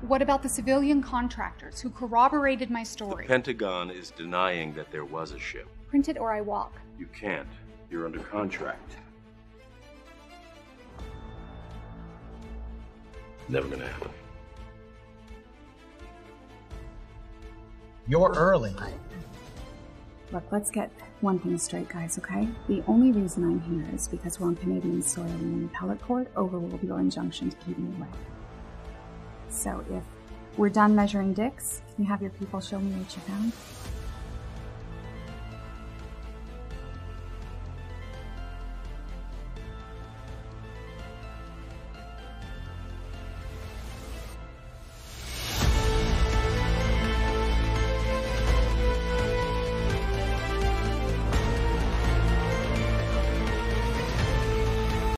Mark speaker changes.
Speaker 1: What about the civilian contractors who corroborated my story?
Speaker 2: The Pentagon is denying that there was a ship.
Speaker 1: Print it or I walk.
Speaker 2: You can't. You're under contract. Never gonna happen.
Speaker 3: You're early.
Speaker 4: Look, let's get one thing straight, guys, okay? The only reason I'm here is because we're on Canadian soil and the appellate court overruled your injunction to keep me away. So if we're done measuring dicks, can you have your people show me what you found?